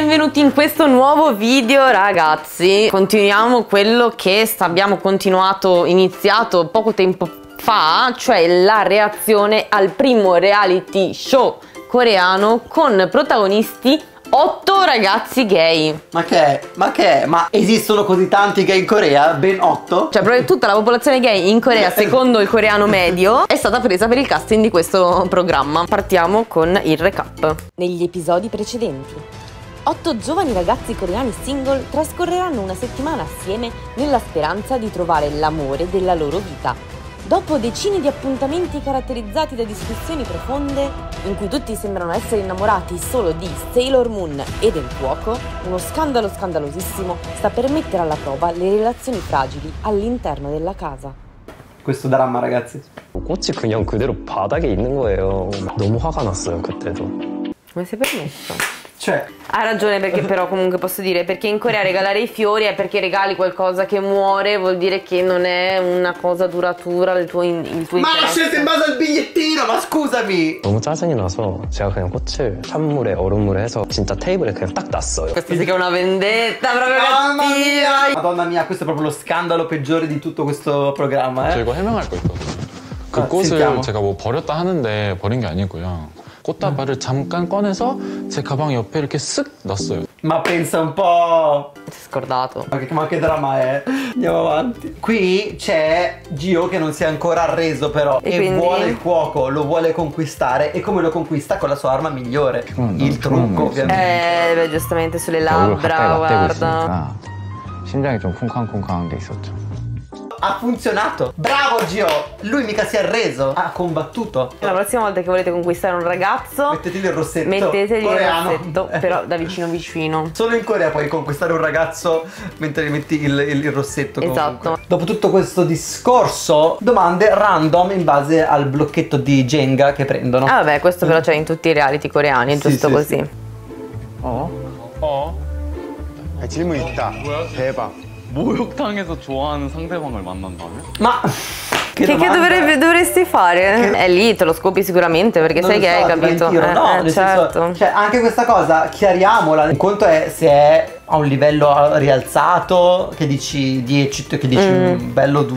benvenuti in questo nuovo video, ragazzi. Continuiamo quello che abbiamo iniziato poco tempo fa, cioè la reazione al primo reality show coreano con protagonisti 8 ragazzi gay. Ma esistono così tanti gay in Corea? Ben 8? Cioè proprio tutta la popolazione gay in Corea, secondo il coreano medio, è stata presa per il casting di questo programma. Partiamo con il recap. Negli episodi precedenti, 8 giovani ragazzi coreani single trascorreranno una settimana assieme nella speranza di trovare l'amore della loro vita. Dopo decine di appuntamenti caratterizzati da discussioni profonde, in cui tutti sembrano essere innamorati solo di Sailor Moon e del cuoco, uno scandalo scandalosissimo sta per mettere alla prova le relazioni fragili all'interno della casa. Questo dramma, ragazzi. 꽃이 그냥 그대로 바닥에 있는 거예요. 너무 화가 났어요, 그때도. Come si è permesso? Cioè, ha ragione, perché però comunque posso dire, perché in Corea regalare i fiori è perché regali qualcosa che muore, vuol dire che non è una cosa duratura il tuo ma l'ho scelto in base al bigliettino, ma scusami! 너무 짜증이 나서 제가 그냥 꽃을 찬물에 얼음물에 해서 진짜 테이블에 그냥 딱 놨어요. Questa sì che è una vendetta proprio cattiva. Madonna mia, questo è proprio lo scandalo peggiore di tutto questo programma, 저 이거 해명할 거 있거든요. 그 꽃을 제가 뭐 버렸다 하는데 버린 게 아니고요. 꽃다발을 잠깐 꺼내서 제 가방 옆에 이렇게 쓱 넣었어요. Ma pensa un po'. Si è scordato. Ma che dramma è? Andiamo avanti. Qui c'è Gio che non si è ancora arreso però e quindi vuole il cuoco, lo vuole conquistare. E come lo conquista? Con la sua arma migliore, il trucco, ovviamente. Beh, giustamente sulle labbra, guarda. 심장이 좀 쿵쾅쿵쾅한 게 있었죠. Ha funzionato. Bravo Gio. Lui mica si è arreso. Ha combattuto. La prossima volta che volete conquistare un ragazzo, metteteli il rossetto. Metteteli coreano. il rossetto, però da vicino vicino. Solo in Corea puoi conquistare un ragazzo mentre gli metti il rossetto. Esatto. Comunque. Dopo tutto questo discorso, domande random in base al blocchetto di Jenga che prendono. Ah vabbè, questo però c'è in tutti i reality coreani, è giusto così. 질문 있다. 대박. 목욕탕에서 좋아하는 상대방을 만난다면? Ma che dovresti fare? È lì, te lo scopi sicuramente perché non sai che hai capito. No, nel certo. senso, cioè, anche questa cosa, chiariamola. Un conto è se è a un livello rialzato, che dici 10, che dici bello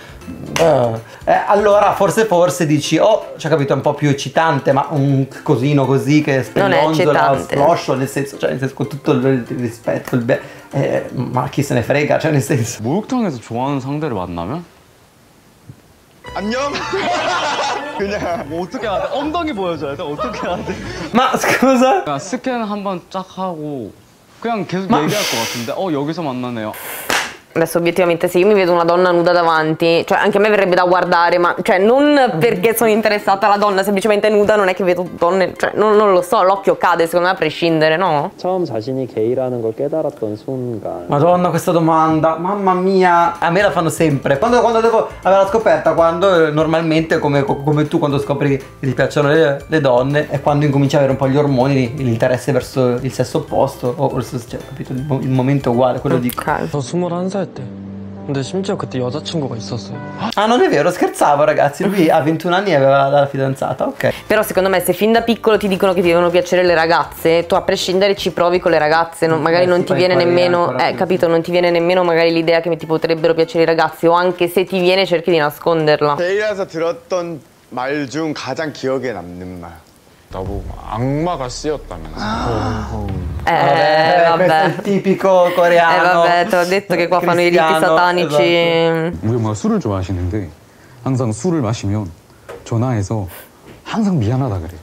allora forse dici c'è capito, è un po' più eccitante, ma un cosino così che spellonzola, sloscio, nel senso con tutto il rispetto, ma chi se ne frega, cioè nel senso. 목욕탕에서 좋아하는 상대를 만나면? 안녕. 그냥 뭐 어떻게 해야 돼? 엉덩이 보여줘야 돼? 어떻게 해야 돼? Ma scusa? 그냥 스캔 한번 쫙 하고 그냥 계속 얘기할 것 같은데 여기서 만나네요. Adesso obiettivamente se io mi vedo una donna nuda davanti, cioè anche a me verrebbe da guardare, ma cioè non perché sono interessata alla donna, semplicemente nuda, non è che vedo donne, cioè non lo so, l'occhio cade secondo me a prescindere, no? 처음 자신이 게이라는 걸 깨달았던 순간. Madonna, questa domanda, mamma mia, a me la fanno sempre. Quando devo avere la scoperta, quando normalmente come tu quando scopri che ti piacciono le donne, è quando incominci a avere un po' gli ormoni, l'interesse verso il sesso opposto, o cioè, capito, il momento è uguale, quello dico. 저 21살 때. 근데 심지어 그때 여자친구가 있었어요. Ah, non è vero, scherzavo, ragazzi. Lui a 21 anni aveva la fidanzata, ok. Però secondo me se fin da piccolo ti dicono che ti devono piacere le ragazze, tu a prescindere ci provi con le ragazze, magari non ti viene nemmeno, capito, non ti viene nemmeno magari l'idea che ti potrebbero piacere i ragazzi, o anche se ti viene cerchi di nasconderla. 게이라서 들었던 말 중 가장 기억에 남는 말. 나보고 악마가 쓰였다면서. Questo è il tipico coreano. Vabbè, te l'ho detto che qua fanno i riti satanici. Esatto. 우리 엄마가 술을 좋아하시는데 항상 술을 마시면 전화해서 항상 미안하다 그래.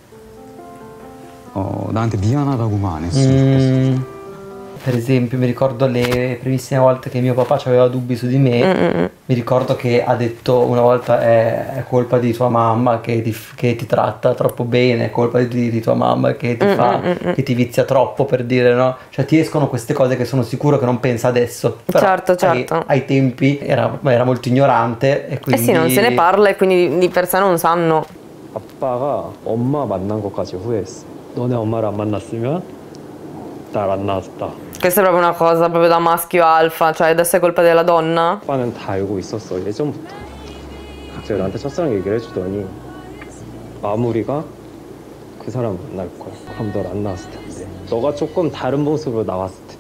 나한테 미안하다고만 안 했으면 좋겠어. Per esempio, mi ricordo le primissime volte che mio papà aveva dubbi su di me. Mi ricordo che ha detto una volta: è colpa di tua mamma che ti tratta troppo bene, è colpa di tua mamma che che ti vizia troppo, per dire, no? Cioè ti escono queste cose che sono sicuro che non pensa adesso. Però certo. ai tempi era molto ignorante e quindi. Eh sì, non se ne parla e quindi di per sé non sanno. 아빠가 엄마 만난 것까지 후회했어. 너네 엄마를 안 만났으면 날 안 낳았다. Questa è proprio una cosa proprio da maschio alfa, cioè adesso è colpa della donna? 아빠는 다 알고 있었어, 예전부터. 갑자기 나한테 첫사랑 얘기를 해주더니 마무리가 그 사람 만날 거야. 그럼 널 안 낳았을 텐데. 너가 조금 다른 모습으로 나왔을 텐데.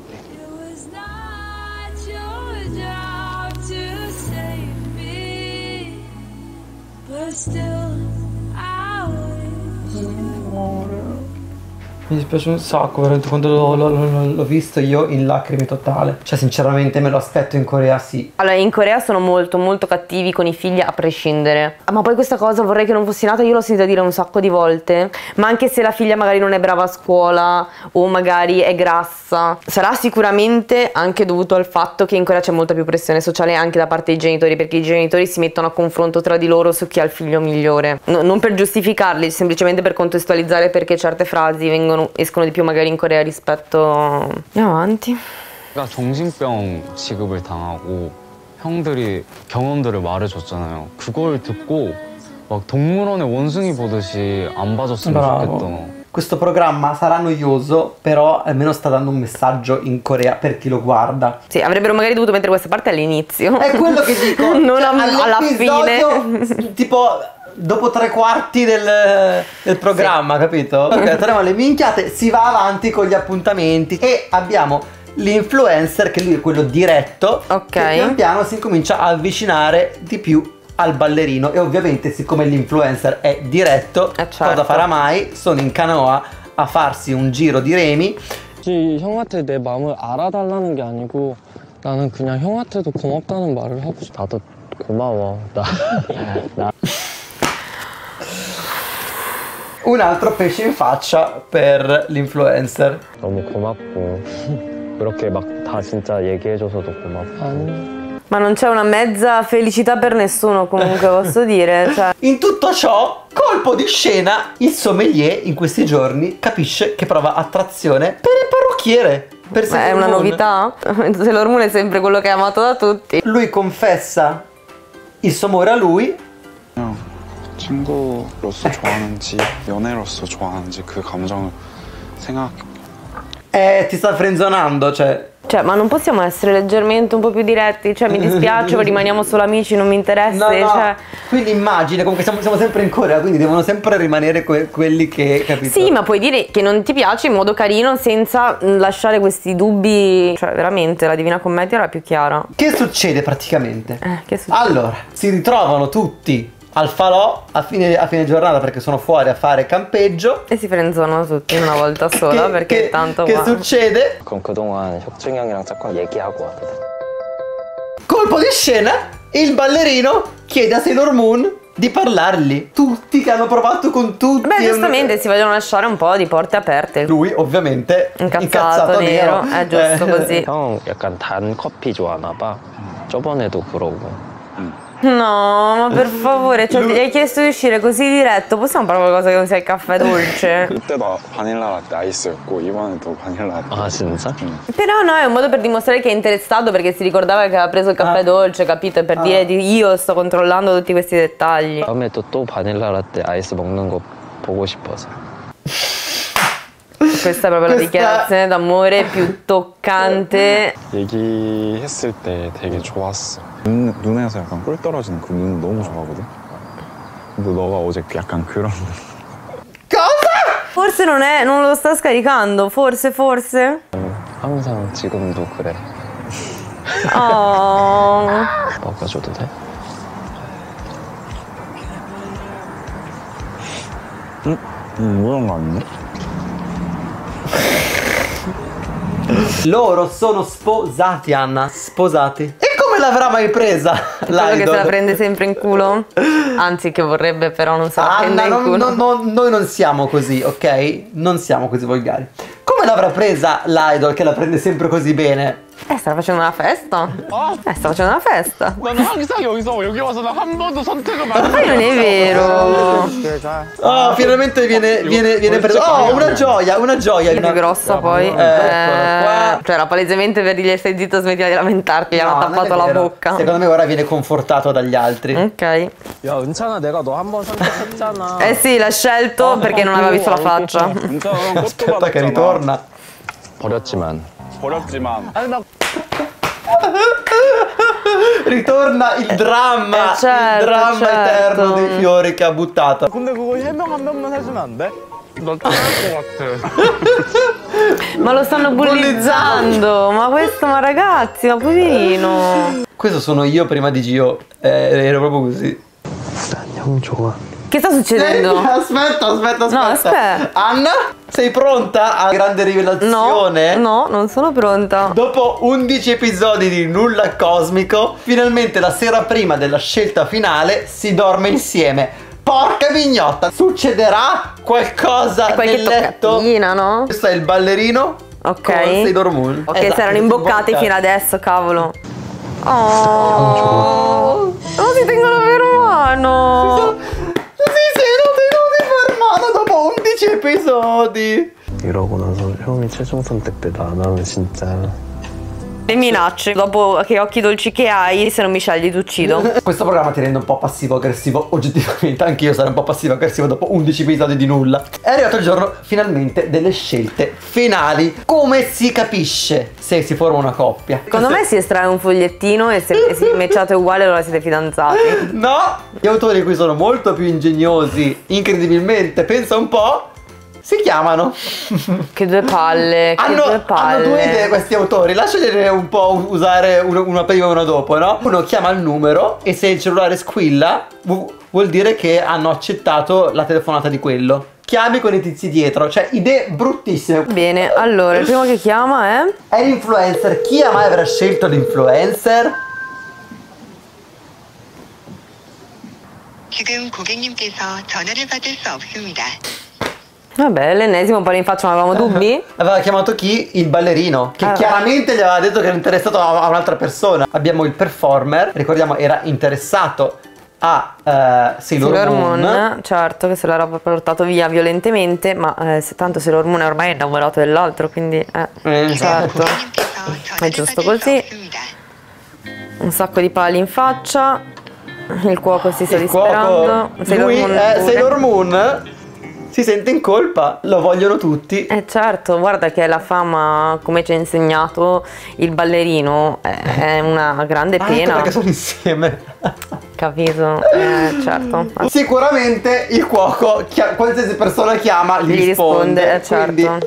Mi dispiace un sacco, veramente, quando l'ho visto io in lacrime totale. Cioè, sinceramente me lo aspetto in Corea, sì. Allora, in Corea sono molto molto cattivi con i figli a prescindere. Ma poi questa cosa vorrei che non fossi nata, io l'ho sentita dire un sacco di volte. Ma anche se la figlia magari non è brava a scuola o magari è grassa, sarà sicuramente anche dovuto al fatto che in Corea c'è molta più pressione sociale anche da parte dei genitori, perché i genitori si mettono a confronto tra di loro su chi ha il figlio migliore. Non per giustificarli, semplicemente per contestualizzare perché certe frasi escono di più magari in Corea rispetto... Andiamo avanti. 제가 정신병 취급을 당하고 형들이 경험들을 말해줬잖아요. 그걸 듣고 막 동물원의 원숭이 보듯이 안 봐줬으면 좋겠다. Questo programma sarà noioso, però almeno sta dando un messaggio in Corea per chi lo guarda. Sì, avrebbero magari dovuto mettere questa parte all'inizio. È quello che dico. Non alla all'episodio, fine. Tipo... dopo 3/4 del programma, sì. Capito? Ok, torniamo alle minchiate, si va avanti con gli appuntamenti e abbiamo l'influencer, che lui è quello diretto, ok, che pian piano si incomincia a avvicinare di più al ballerino e ovviamente siccome l'influencer è diretto, certo. Cosa farà mai? Sono in canoa a farsi un giro di remi. 형한테 내 마음을 알아달라는 게 아니고 나는 그냥 형한테도 고맙다는 말을 하고 싶어. 나도 고마워. 나 Un altro pesce in faccia per l'influencer. 너무 고맙고 그렇게 막 다 진짜 얘기해줘서도 고맙고. Ma non c'è una mezza felicità per nessuno comunque, posso dire, cioè. In tutto ciò, colpo di scena, il sommelier in questi giorni capisce che prova attrazione per il parrucchiere. Per Ma è una novità? Sailor Moon è sempre quello che è amato da tutti. Lui confessa il suo amore a lui. 친구로서 좋아하는지 연애로서 좋아하는지 그 감정을 생각. Ti sta frenzonando, cioè. Cioè, ma non possiamo essere leggermente un po' più diretti? Cioè, mi dispiace, rimaniamo solo amici, non mi interessa. No, no. Cioè... Quindi immagina, comunque siamo sempre in Corea, quindi devono sempre rimanere quelli che, capito? Sì, ma puoi dire che non ti piace in modo carino senza lasciare questi dubbi. Cioè, veramente, la Divina Commedia era più chiara. Che succede praticamente? Che succede? Allora, si ritrovano tutti al falò a fine giornata perché sono fuori a fare campeggio e si frenzonano tutti una volta sola perché tanto che succede? 그럼 그동안 혁중이 형이랑 조금 얘기하고 왔거든. Colpo di scena, il ballerino chiede a Sailor Moon di parlargli. Tutti che hanno provato con tutti. Beh, giustamente si vogliono lasciare un po' di porte aperte. Lui ovviamente incazzato nero. È giusto così. 형 약간 단 커피 좋아하나 봐. 저번에도 그러고. No, ma per favore, cioè, ti hai chiesto di uscire così diretto, possiamo fare qualcosa che non sia il caffè dolce? 그때도 바닐라 라떼 아이스였고 이번에도 바닐라 라떼. 아 진짜? Però no, è un modo per dimostrare che è interessato perché si ricordava che aveva preso il caffè dolce, capito? E per dire io sto controllando tutti questi dettagli. 다음에 또 바닐라 라떼 아이스 먹는 거 보고 싶어서. Questa è proprio la dichiarazione d'amore più toccante. 얘기했을 때 되게 좋았어. 눈에서 약간 꿀 떨어지는 그 눈 너무 좋아하거든. 근데 너가 어제 약간 그런. Cosa? Forse non lo sta scaricando, forse. 항상 지금도 그래. 먹어줘도 돼? 모양 같네. Loro sono sposati, Anna. Sposati. E come l'avrà mai presa? Quello che se la prende sempre in culo. Anzi, che vorrebbe, però non se la prende in culo. Noi non siamo così, ok? Non siamo così volgari. Come l'avrà presa l'idol che la prende sempre così bene? Stava facendo una festa. Stava facendo una festa. 나는 항상 여기 와서 나 한 번도 선택을 Ma poi non è vero. Oh, finalmente viene preso. Oh, una gioia. Più grossa poi. Qua. Cioè, era palesemente per dirgli stai zitto, smettila di lamentarti. Gli hanno tappato la bocca. Secondo me ora viene confortato dagli altri. Ok. 야 은찬아 내가 너 한 번 선택했잖아. Eh sì, l'ha scelto perché non aveva visto la faccia. Aspetta che ritorna. 버렸지만. Ritorna il dramma, certo, il dramma eterno dei fiori che ha buttato. 근데 그거 해명 한 번만 해주면 안 돼? 난 떠날 것 같아. Ma lo stanno bullizzando. Ma ragazzi, ma poverino. Questo sono io prima di Gio. Ero proprio così. 형 좋아. Che sta succedendo? Aspetta. No, aspetta. Anna, sei pronta alla grande rivelazione? No, non sono pronta. Dopo 11 episodi di Nulla Cosmico, finalmente la sera prima della scelta finale si dorme insieme. Porca mignotta, succederà qualcosa nel letto? Toccattina, no? Questo è il ballerino Ok. con Sailor Moon. Ok, Esatto, si erano imboccati fino adesso, cavolo. Oh, si tengono per mano. Si sono tenuti per mano dopo 11 episodi. 이러고 나서 형이 최종 선택 때 나 안 하면 진짜. Le minacce. Dopo che occhi dolci che hai, se non mi scegli ti uccido. Questo programma ti rende un po' passivo-aggressivo, oggettivamente. Anch'io sarei un po' passivo-aggressivo dopo 11 episodi di nulla. È arrivato il giorno finalmente delle scelte finali. Come si capisce se si forma una coppia? Secondo me si estrae un fogliettino e se si matchate uguale allora siete fidanzati. No! Gli autori qui sono molto più ingegnosi. Incredibilmente, pensa un po'. Si chiamano. Che due palle, Hanno due idee questi autori. Lasciali un po' usare una prima e una dopo, no? Uno chiama il numero e se il cellulare squilla vuol dire che hanno accettato la telefonata di quello. Chiami con i tizi dietro. Cioè, idee bruttissime. Bene, allora, il primo che chiama è l'influencer. Chi mai avrà scelto l'influencer? 지금 고객님께서 전화를 받을 수 없습니다. Vabbè, l'ennesimo, un po' in faccia, ma avevamo dubbi? Aveva chiamato chi? Il ballerino, che chiaramente gli aveva detto che era interessato a un'altra persona. Abbiamo il performer, ricordiamo era interessato a Sailor Moon. Certo, che se l'era portato via violentemente, ma tanto Sailor Moon è ormai innamorato dell'altro, quindi certo, è giusto così. Un sacco di pali in faccia. Il cuoco si sta disperando. Sailor Moon si sente in colpa, lo vogliono tutti. Certo, guarda che la fama, come ci ha insegnato il ballerino, è una grande pena. Perché sono insieme. Capito? Certo. Sicuramente il cuoco, qualsiasi persona chiama, gli risponde. Certo. Quindi...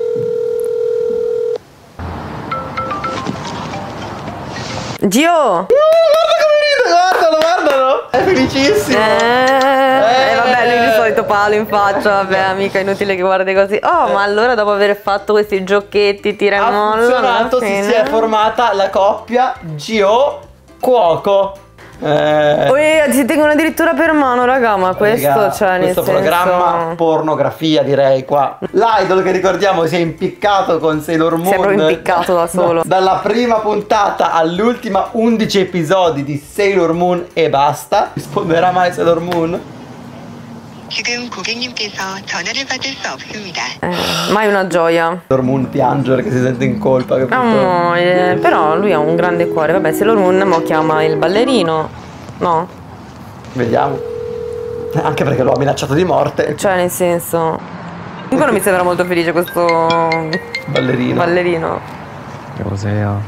Gio! Guardalo! È felicissimo! Vabbè, lui di solito palo in faccia, vabbè amica, inutile che guardi così. Ma allora dopo aver fatto questi giochetti tira e molla, si è formata la coppia Gio Cuoco. Si tengono addirittura per mano, raga, ma questo cioè nel questo senso... programma pornografia, direi qua. L'idol, che ricordiamo si è impiccato con Sailor Moon. Si è proprio impiccato da solo. Dalla prima puntata all'ultima 11 episodi di Sailor Moon e basta. Risponderà mai Sailor Moon? 지금 고객님께서 전화를 받을 수 없습니다. Mai una gioia. Sailor Moon piange perché si sente in colpa, capito? Però lui ha un grande cuore. Vabbè, Sailor Moon mo chiama il ballerino, no? Vediamo. Anche perché lo ha minacciato di morte. Cioè, nel senso... Comunque non mi sembra molto felice questo ballerino. 여보세요.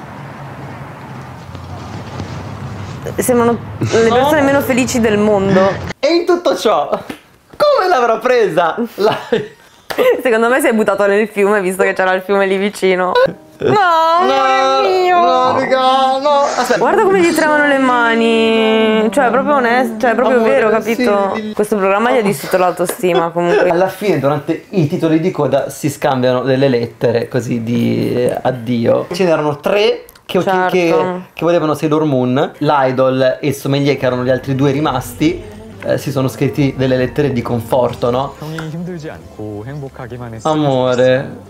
Sembrano le persone meno felici del mondo. E in tutto ciò, come l'avrà presa? Secondo me si è buttato nel fiume, visto che c'era il fiume lì vicino. No, amore mio! No, raga, no! Aspetta. Guarda come gli tremano le mani. Cioè, è proprio onesto, cioè, è proprio vero, capito? Sì. Questo programma gli ha distrutto l'autostima, comunque. Alla fine, durante i titoli di coda, si scambiano delle lettere così di addio. Ce n'erano 3 che volevano Sailor Moon. L'idol e il sommelier, che erano gli altri 2 rimasti, si sono scritti delle lettere di conforto, no? Amore.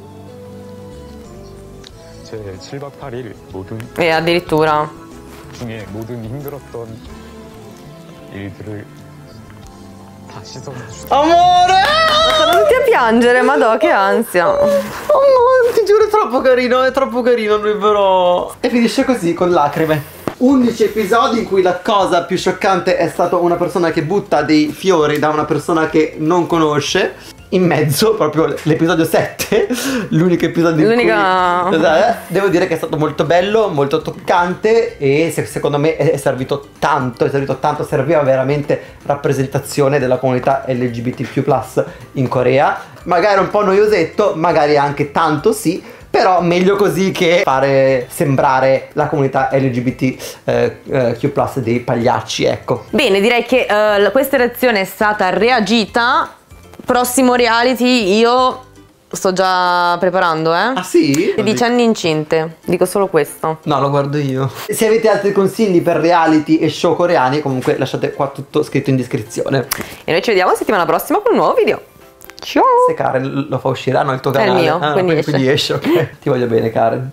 제 7박 8일 모든 E addirittura 중에 모든 힘들었던 일들을 다 씻어주다. Amore! stanno tutti a piangere, madò, che ansia. Oh, ti giuro, è troppo carino lui però. E finisce così, con lacrime. 11 episodi in cui la cosa più scioccante è stata una persona che butta dei fiori da una persona che non conosce. In mezzo, proprio l'episodio 7, l'unico episodio in cui... Devo dire che è stato molto bello, molto toccante e secondo me è servito tanto, serviva veramente rappresentazione della comunità LGBTQ+ in Corea. magari un po' noiosetto, magari anche tanto sì, però meglio così che fare sembrare la comunità LGBTQ+ dei pagliacci, ecco. Bene, direi che questa reazione è stata reagita. Prossimo reality io sto già preparando, Ah sì? 16 anni incinte, dico solo questo. No, lo guardo io. Se avete altri consigli per reality e show coreani, comunque lasciate qua tutto scritto in descrizione. E noi ci vediamo settimana prossima con un nuovo video. Ciao! Se Karen lo fa uscire, no, il tuo È il canale. mio, quindi esce. Ok. Ti voglio bene, Karen.